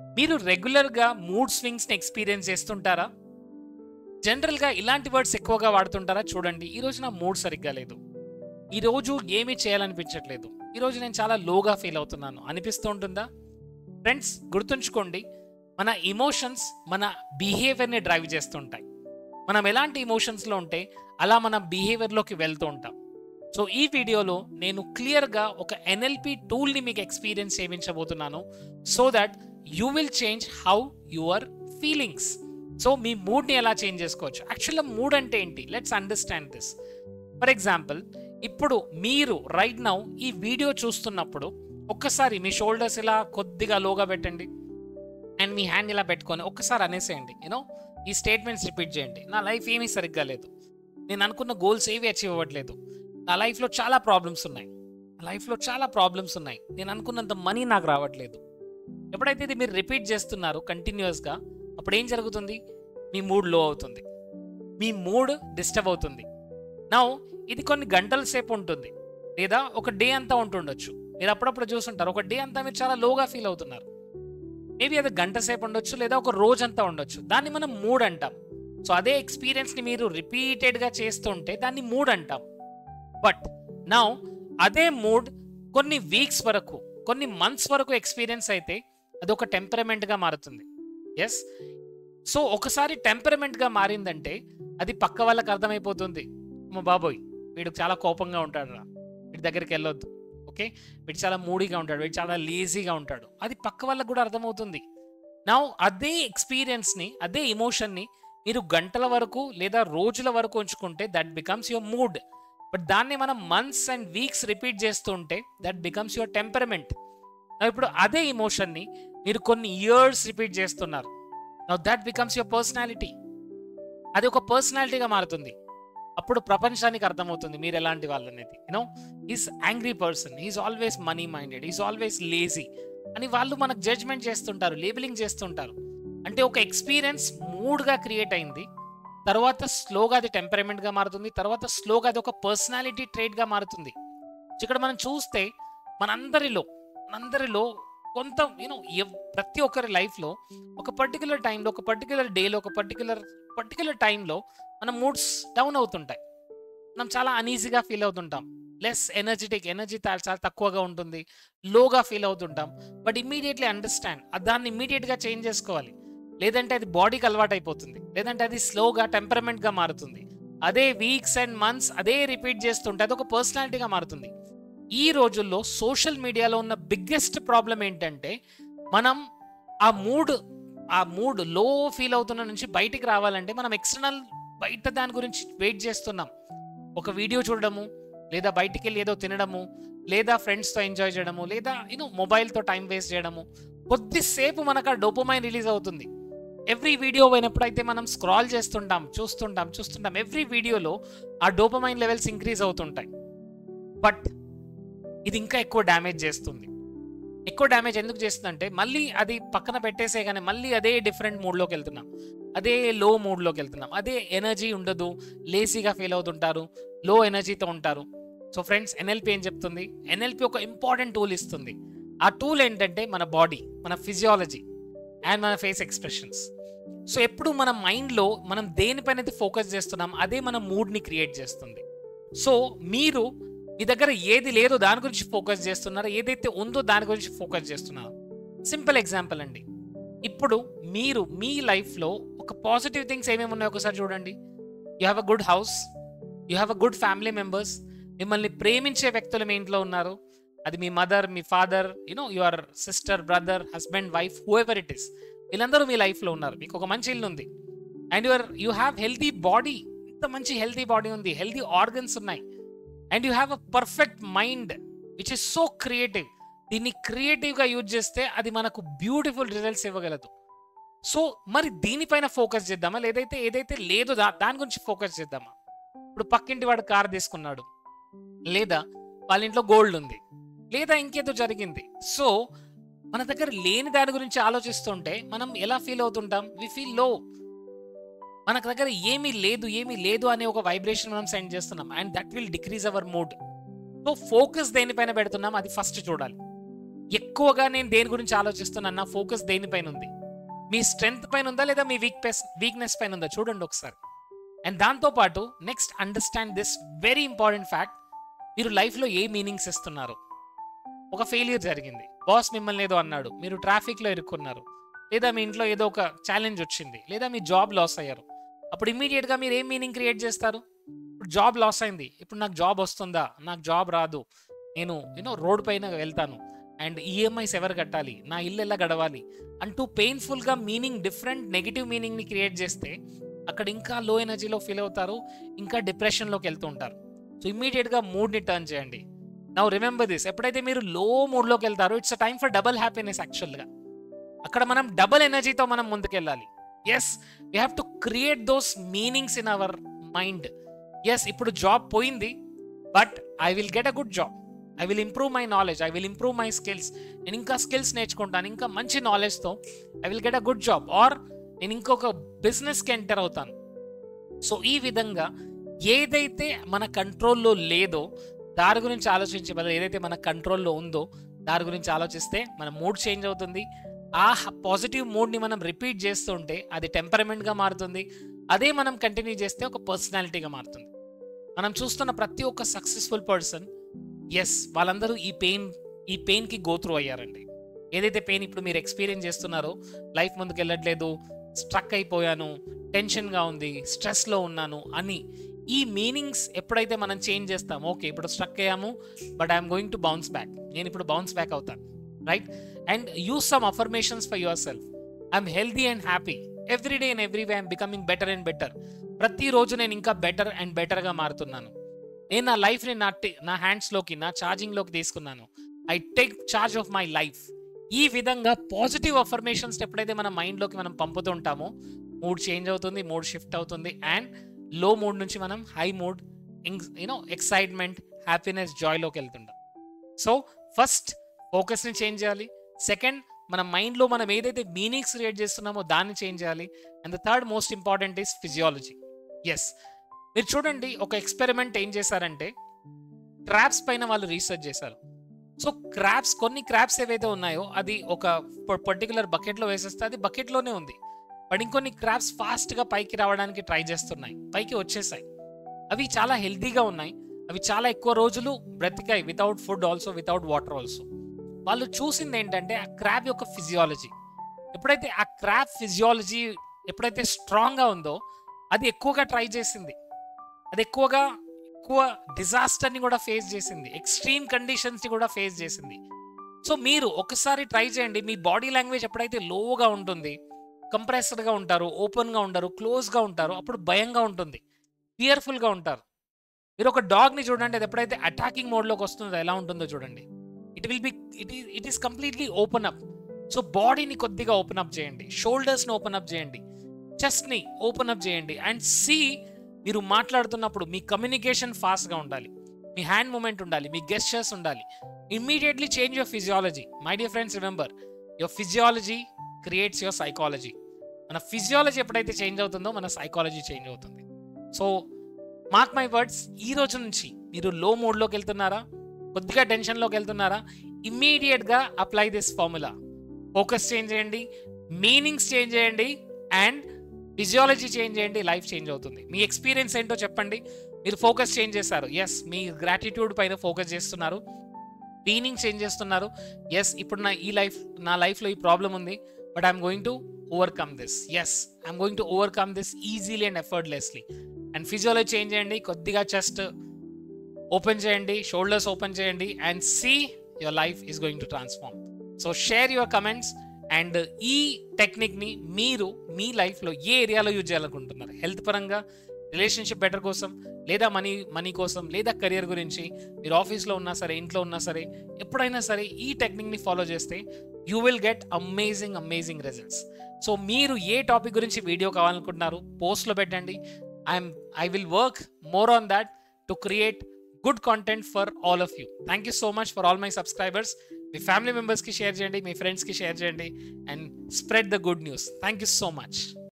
మీరు రెగ్యులర్‌గా mood స్వింగ్స్‌ని experience చేస్తుంటారా? జనరల్‌గా ఇలాంటి వర్డ్స్ ఎక్కువగా వాడుతుంటారా? చూడండి, ఈరోజు నా మూడ్ సరిగ్గా లేదు. ఈరోజు ఏమీ చేయాలనిపించట్లేదు. ఈరోజు నేను చాలా లోగా ఫీల్ అవుతున్నాను అనిపిస్తూ ఉంటుందా? ఫ్రెండ్స్, గుర్తుంచుకోండి, మన ఎమోషన్స్ మన బిహేవియర్‌ని డ్రైవ్ చేస్తుంటాయి. మనం ఎలాంటి ఎమోషన్స్‌లో ఉంటే అలా మన బిహేవియర్‌లోకి వెళ్తూ ఉంటాం. సో ఈ వీడియోలో నేను క్లియర్‌గా ఒక ఎన్ఎల్‌పి టూల్‌ని మీకు ఎక్స్‌పీరియన్స్ చేయించబోతున్నాను. So that you will change how your feelings. So మీ మూడ్‌ని ఎలా చేంజ్ చేసుకోవచ్చు. యాక్చువల్‌గా మూడ్ అంటే ఏంటి? Let's understand this. For example, ఇప్పుడు మీరు రైట్ నౌ ఈ వీడియో చూస్తున్నప్పుడు ఒక్కసారి మీ షోల్డర్స్ ఇలా కొద్దిగా లోగా పెట్టండి అండ్ మీ హ్యాండ్ ఇలా పెట్టుకొని ఒక్కసారి అనేసేయండి. ఈ స్టేట్మెంట్స్ రిపీట్ చేయండి. నా లైఫ్ ఏమీ సరిగ్గా లేదు. నేను అనుకున్న గోల్స్ ఏవి అచీవ్ అవ్వట్లేదు. నా లైఫ్లో చాలా ప్రాబ్లమ్స్ ఉన్నాయి. నేను అనుకున్నంత మనీ నాకు రావట్లేదు. ఎప్పుడైతే ఇది మీరు రిపీట్ చేస్తున్నారో కంటిన్యూస్గా, అప్పుడు ఏం జరుగుతుంది? మీ మూడ్ లో అవుతుంది, మీ మూడ్ డిస్టర్బ్ అవుతుంది. నౌ ఇది కొన్ని గంటల సేపు ఉంటుంది, లేదా ఒక డే అంతా ఉంటుండొచ్చు. మీరు అప్పుడప్పుడు చూస్తుంటారు, ఒక డే అంతా మీరు చాలా లోగా ఫీల్ అవుతున్నారు. మేబీ అది గంట సేపు ఉండొచ్చు, లేదా ఒక రోజంతా ఉండొచ్చు. దాన్ని మనం మూడ్ అంటాం. సో అదే ఎక్స్పీరియన్స్ని మీరు రిపీటెడ్గా చేస్తుంటే దాన్ని మూడ్ అంటాం. బట్ నౌ అదే మూడ్ కొన్ని వీక్స్ వరకు, కొన్ని మంత్స్ వరకు ఎక్స్పీరియన్స్ అయితే అది ఒక టెంపరమెంట్గా మారుతుంది. ఎస్. సో ఒకసారి టెంపరమెంట్గా మారిందంటే అది పక్క వాళ్ళకి అర్థమైపోతుంది. మా బాబోయ్, వీడు చాలా కోపంగా ఉంటాడు రా, వీడి దగ్గరికి వెళ్ళొద్దు. ఓకే, వీడు చాలా మూడీగా ఉంటాడు, వీడు చాలా లేజీగా ఉంటాడు. అది పక్క వాళ్ళకి కూడా అర్థమవుతుంది. నా అదే ఎక్స్పీరియన్స్ని, అదే ఎమోషన్ని మీరు గంటల వరకు లేదా రోజుల వరకు ఉంచుకుంటే that becomes your mood. But దాన్ని మనం మంత్స్ అండ్ వీక్స్ రిపీట్ చేస్తూ ఉంటే దట్ బికమ్స్ యువర్ టెంపరమెంట్. ఇప్పుడు అదే ఎమోషన్ని మీరు కొన్ని ఇయర్స్ రిపీట్ చేస్తున్నారు. Now that becomes your personality. అది ఒక పర్సనాలిటీగా మారుతుంది. అప్పుడు ప్రపంచానికి అర్థమవుతుంది మీరు ఎలాంటి వాళ్ళనేది. Is angry person, is always money minded, is always lazy అని వాళ్ళు మనకు జడ్జ్మెంట్ చేస్తుంటారు, లేబులింగ్ చేస్తుంటారు. అంటే ఒక ఎక్స్పీరియన్స్ మూడ్గా క్రియేట్ అయింది, తర్వాత స్లోగా అది టెంపరమెంట్గా మారుతుంది, తర్వాత స్లోగా అది ఒక పర్సనాలిటీ ట్రేట్గా మారుతుంది. ఇక్కడ మనం చూస్తే మనందరిలో కొంత ప్రతి ఒక్కరి లైఫ్లో ఒక పర్టికులర్ టైంలో, ఒక పర్టికులర్ డేలో, ఒక పర్టికులర్ టైంలో మన మూడ్స్ డౌన్ అవుతుంటాయి. మనం చాలా అనీజీగా ఫీల్ అవుతుంటాం, లెస్ ఎనర్జీ చాలా తక్కువగా ఉంటుంది, లోగా ఫీల్ అవుతుంటాం. బట్ ఇమ్మీడియట్లీ అండర్స్టాండ్, దాన్ని ఇమ్మీడియట్గా చేంజ్ చేసుకోవాలి. లేదంటే అది బాడీకి అలవాటు అయిపోతుంది, లేదంటే అది స్లోగా టెంపరమెంట్గా మారుతుంది. అదే వీక్స్ అండ్ మంత్స్ అదే రిపీట్ చేస్తుంటే అది ఒక పర్సనాలిటీగా మారుతుంది. ఈ రోజుల్లో సోషల్ మీడియాలో ఉన్న బిగ్గెస్ట్ ప్రాబ్లం ఏంటంటే, మనం ఆ మూడ్ లో ఫీల్ అవుతున్న నుంచి బయటికి రావాలంటే మనం ఎక్స్టర్నల్ బయట దాని గురించి వెయిట్ చేస్తున్నాం. ఒక వీడియో చూడడము, లేదా బయటికి వెళ్ళి ఏదో తినడము, లేదా ఫ్రెండ్స్తో ఎంజాయ్ చేయడము, లేదా మొబైల్తో టైం వేస్ట్ చేయడము. కొద్దిసేపు మనకు ఆ డోపమైన్ రిలీజ్ అవుతుంది. ఎవ్రీ వీడియో పోయినప్పుడైతే మనం స్క్రాల్ చూస్తుంటాం. ఎవ్రీ వీడియోలో ఆ డోపమైన్ లెవెల్స్ ఇంక్రీజ్ అవుతుంటాయి. బట్ ఇది ఇంకా ఎక్కువ డ్యామేజ్ చేస్తుంది. ఎక్కువ డ్యామేజ్ ఎందుకు చేస్తుందంటే, మళ్ళీ అది పక్కన పెట్టేసే కానీ మళ్ళీ అదే డిఫరెంట్ మూడ్లోకి వెళ్తున్నాం, అదే లో మూడ్లోకి వెళ్తున్నాం. అదే ఎనర్జీ ఉండదు, లేజీగా ఫీల్ అవుతుంటారు, లో ఎనర్జీతో ఉంటారు. సో ఫ్రెండ్స్, ఎన్ఎల్పి ఏం చెప్తుంది? ఎన్ఎల్పి ఒక ఇంపార్టెంట్ టూల్ ఇస్తుంది. ఆ టూల్ ఏంటంటే మన బాడీ, మన ఫిజియాలజీ అండ్ మన ఫేస్ ఎక్స్ప్రెషన్స్. సో ఎప్పుడు మన మైండ్లో మనం దేనిపైన అయితే ఫోకస్ చేస్తున్నాం అదే మన మూడ్ని క్రియేట్ చేస్తుంది. సో మీరు మీ దగ్గర ఏది లేదో దాని గురించి ఫోకస్ చేస్తున్నారో, ఏదైతే ఉందో దాని గురించి ఫోకస్ చేస్తున్నారు. సింపుల్ ఎగ్జాంపుల్ అండి, ఇప్పుడు మీరు మీ లైఫ్లో ఒక పాజిటివ్ థింగ్స్ ఏమేమి ఉన్నాయో ఒకసారి చూడండి. You have a good house, you have a good family members, మిమ్మల్ని ప్రేమించే వ్యక్తులు మీ ఇంట్లో ఉన్నారు. అది మీ మదర్, మీ father, your sister, brother, husband, wife, whoever it is, వీళ్ళందరూ మీ లైఫ్లో ఉన్నారు. మీకు ఒక మంచి ఇల్లు ఉంది and you have healthy body. ఇంత మంచి హెల్తీ బాడీ ఉంది, హెల్తీ ఆర్గన్స్ ఉన్నాయి and you have a perfect mind which is so creative. దీన్ని క్రియేటివ్గా యూజ్ చేస్తే అది మనకు బ్యూటిఫుల్ రిజల్ట్స్ ఇవ్వగలదు. సో మరి దీనిపైన ఫోకస్ చేద్దామా, ఏదైతే లేదో దాని గురించి ఫోకస్ చేద్దామా? ఇప్పుడు పక్కింటి వాడు కార్ తీసుకున్నాడు, లేదా వాళ్ళ ఇంట్లో గోల్డ్ ఉంది, లేదా ఇంకేదో జరిగింది. సో మన దగ్గర లేని దాని గురించి ఆలోచిస్తుంటే మనం ఎలా ఫీల్ అవుతుంటాం? వి ఫీల్ లో. మనకు దగ్గర ఏమీ లేదు అనే ఒక వైబ్రేషన్ మనం సెండ్ చేస్తున్నాం and that will decrease our mood. So focus దేనిపైన పెడుతున్నాం అది ఫస్ట్ చూడాలి. ఎక్కువగా నేను దేని గురించి ఆలోచిస్తున్నాను, నా ఫోకస్ దేనిపైన ఉంది, మీ స్ట్రెంగ్త్ పైన ఉందా లేదా మీ వీక్నెస్ పైన ఉందా చూడండి ఒకసారి. అండ్ దాంతోపాటు next understand this very important fact, మీరు లైఫ్లో ఏ మీనింగ్స్ ఇస్తున్నారు. ఒక ఫెయిల్యూర్ జరిగింది, బాస్ మిమ్మల్ని ఏదో అన్నాడు, మీరు ట్రాఫిక్లో ఇరుక్కున్నారు, లేదా మీ ఇంట్లో ఏదో ఒక ఛాలెంజ్ వచ్చింది, లేదా మీ జాబ్ లాస్ అయ్యారు. అప్పుడు ఇమ్మీడియట్గా మీరు ఏం మీనింగ్ క్రియేట్ చేస్తారు? ఇప్పుడు జాబ్ లాస్ అయింది, ఇప్పుడు నాకు జాబ్ వస్తుందా, నాకు జాబ్ రాదు, నేను రోడ్ పైన వెళ్తాను, అండ్ ఈఎంఐస్ ఎవరు కట్టాలి, నా ఇల్లు ఎలా గడవాలి అంటూ పెయిన్ఫుల్గా మీనింగ్, డిఫరెంట్ నెగిటివ్ మీనింగ్ని క్రియేట్ చేస్తే అక్కడ ఇంకా లో ఎనర్జీలో ఫీల్ అవుతారు, ఇంకా డిప్రెషన్లోకి వెళ్తూ ఉంటారు. సో ఇమ్మీడియట్గా మూడ్ని టర్న్ చేయండి. నౌ రిమెంబర్ దిస్, ఎప్పుడైతే మీరు లో మూడ్లోకి వెళ్తారో it's a time for double happiness. యాక్చువల్గా అక్కడ మనం డబుల్ ఎనర్జీతో మనం ముందుకెళ్ళాలి. Yes, we have to create those meanings in our mind. Yes, ఇప్పుడు జాబ్ పోయింది, but I will get a good job, I will improve my knowledge, I will improve my skills, నేను ఇంకా స్కిల్స్ నేర్చుకుంటాను, ఇంకా మంచి నాలెడ్జ్తో I will get a good job, or నేను ఇంకొక బిజినెస్కి ఎంటర్ అవుతాను. సో ఈ విధంగా ఏదైతే మన కంట్రోల్లో లేదో దాని గురించి ఆలోచించే బదులు ఏదైతే మన కంట్రోల్లో ఉందో దాని గురించి ఆలోచిస్తే మన మూడ్ చేంజ్ అవుతుంది. ఆ పాజిటివ్ మూడ్ని మనం రిపీట్ చేస్తూ ఉంటే అది టెంపరమెంట్గా మారుతుంది. అదే మనం కంటిన్యూ చేస్తే ఒక పర్సనాలిటీగా మారుతుంది. మనం చూస్తున్న ప్రతి ఒక్క సక్సెస్ఫుల్ పర్సన్, ఎస్, వాళ్ళందరూ ఈ పెయిన్కి గో త్రూ అయ్యారండి. ఏదైతే పెయిన్ ఇప్పుడు మీరు ఎక్స్పీరియన్స్ చేస్తున్నారో, లైఫ్ ముందుకు వెళ్ళట్లేదు, స్ట్రక్ అయిపోయాను, టెన్షన్గా ఉంది, స్ట్రెస్లో ఉన్నాను అని ఈ మీనింగ్స్ ఎప్పుడైతే మనం చేంజ్ చేస్తామో, ఓకే ఇప్పుడు స్ట్రక్ అయ్యాము but I'm going to bounce back, నేను ఇప్పుడు బౌన్స్ బ్యాక్ అవుతాను, right? And use some affirmations for yourself. I'm healthy and happy every day and every way, I'm becoming better and better. ప్రతిరోజు నేను ఇంకా better and బెటర్గా మారుతున్నాను. నేను నా లైఫ్ని నా హ్యాండ్స్లోకి, నా ఛార్జింగ్లోకి తీసుకున్నాను. I take charge of my life. ఈ విధంగా పాజిటివ్ అఫర్మేషన్స్ ఎప్పుడైతే మన మైండ్లోకి మనం పంపుతూ ఉంటామో మూడ్ చేంజ్ అవుతుంది, మూడ్ షిఫ్ట్ అవుతుంది, అండ్ లో మూడ్ నుంచి మనం హై మూడ్, ఎక్సైట్మెంట్, హ్యాపీనెస్, జాయ్లోకి వెళ్తుంటాం. సో ఫస్ట్ ఫోకస్ని చేంజ్ చేయాలి. సెకండ్, మన మైండ్లో మనం ఏదైతే మీనింగ్స్ క్రియేట్ చేస్తున్నామో దాన్ని చేంజ్ చేయాలి. And the third most important is physiology. Yes, మీరు చూడండి, ఒక ఎక్స్పెరిమెంట్ ఏం చేశారంటే క్రాబ్స్ పైన వాళ్ళు రీసెర్చ్ చేశారు. సో కొన్ని క్రాబ్స్ ఏవైతే ఉన్నాయో అది ఒక పర్టికులర్ బకెట్లో వేసేస్తే అది బకెట్లోనే ఉంది. బట్ ఇంకొన్ని క్రాబ్స్ ఫాస్ట్గా పైకి రావడానికి ట్రై చేస్తున్నాయి, పైకి వచ్చేసాయి. అవి చాలా హెల్తీగా ఉన్నాయి, అవి చాలా ఎక్కువ రోజులు బ్రతికాయి, without food also, without water also. వాళ్ళు చూసింది ఏంటంటే ఆ క్రాబ్ యొక్క ఫిజియాలజీ. ఎప్పుడైతే ఆ క్రాబ్ ఫిజియాలజీ ఎప్పుడైతే స్ట్రాంగ్గా ఉందో అది ఎక్కువగా ట్రై చేసింది, అది ఎక్కువ డిజాస్టర్ని కూడా ఫేస్ చేసింది, ఎక్స్ట్రీమ్ కండిషన్స్ని కూడా ఫేస్ చేసింది. సో మీరు ఒకసారి ట్రై చేయండి. మీ బాడీ లాంగ్వేజ్ ఎప్పుడైతే లోగా ఉంటుంది, కంప్రెస్డ్గా ఉంటారు, ఓపెన్గా ఉంటారు, క్లోజ్గా ఉంటారు, అప్పుడు భయంగా ఉంటుంది, ఫియర్ఫుల్గా ఉంటారు. మీరు ఒక డాగ్ని చూడండి, అది ఎప్పుడైతే అటాకింగ్ మోడ్లోకి వస్తుందో ఎలా ఉంటుందో చూడండి. It is completely open up. So బాడీని కొద్దిగా ఓపెన్ అప్ చేయండి, షోల్డర్స్ని ఓపెన్ అప్ చేయండి, చెస్ట్ని ఓపెన్ అప్ చేయండి. అండ్ మీరు మాట్లాడుతున్నప్పుడు మీ కమ్యూనికేషన్ ఫాస్ట్గా ఉండాలి, మీ హ్యాండ్ మూమెంట్ ఉండాలి, మీ గెస్చర్స్ ఉండాలి. Immediately change your physiology. My dear friends, remember, your physiology creates your psychology. మన ఫిజియాలజీ ఎప్పుడైతే చేంజ్ అవుతుందో మన సైకాలజీ చేంజ్ అవుతుంది. సో మార్క్ మై వర్డ్స్, ఈ రోజు నుంచి మీరు లో మూడ్లోకి వెళ్తున్నారా, కొద్దిగా టెన్షన్లోకి వెళ్తున్నారా, ఇమ్మీడియట్గా apply this formula. Focus change చేయండి, మీనింగ్స్ చేంజ్ చేయండి, అండ్ ఫిజియాలజీ చేంజ్ చేయండి. లైఫ్ చేంజ్ అవుతుంది. మీ ఎక్స్పీరియన్స్ ఏంటో చెప్పండి. మీరు ఫోకస్ చేంజ్ చేశారు, ఎస్, మీ గ్రాటిట్యూడ్ పైన ఫోకస్ చేస్తున్నారు, మీనింగ్ చేంజ్ చేస్తున్నారు. ఎస్, ఇప్పుడు నా లైఫ్లో ఈ ప్రాబ్లం ఉంది, but I'm going to overcome this. Yes, I'm going to overcome this easily and effortlessly. And physiology change చేయండి, కొద్దిగా చెస్ట్ ఓపెన్ చేయండి, షోల్డర్స్ ఓపెన్ చేయండి, and your life is going to transform. So share your comments. And ఈ టెక్నిక్ని మీరు మీ లైఫ్లో ఏ ఏరియాలో use చేయాలనుకుంటున్నారు? హెల్త్ పరంగా, రిలేషన్షిప్ బెటర్ కోసం, లేదా మనీ కోసం, లేదా కెరియర్ గురించి, మీరు ఆఫీస్లో ఉన్నా సరే, ఇంట్లో ఉన్నా సరే, ఎప్పుడైనా సరే ఈ టెక్నిక్ని ఫాలో చేస్తే you will get amazing results. So మీరు ఏ టాపిక్ గురించి వీడియో కావాలనుకుంటున్నారు పోస్ట్లో పెట్టండి. I will work more on that to create good content for all of you. Thank you so much for all my subscribers. మీ family మెంబర్స్కి share చేయండి, మీ ఫ్రెండ్స్కి షేర్ చేయండి, and spread the good news. Thank you so much.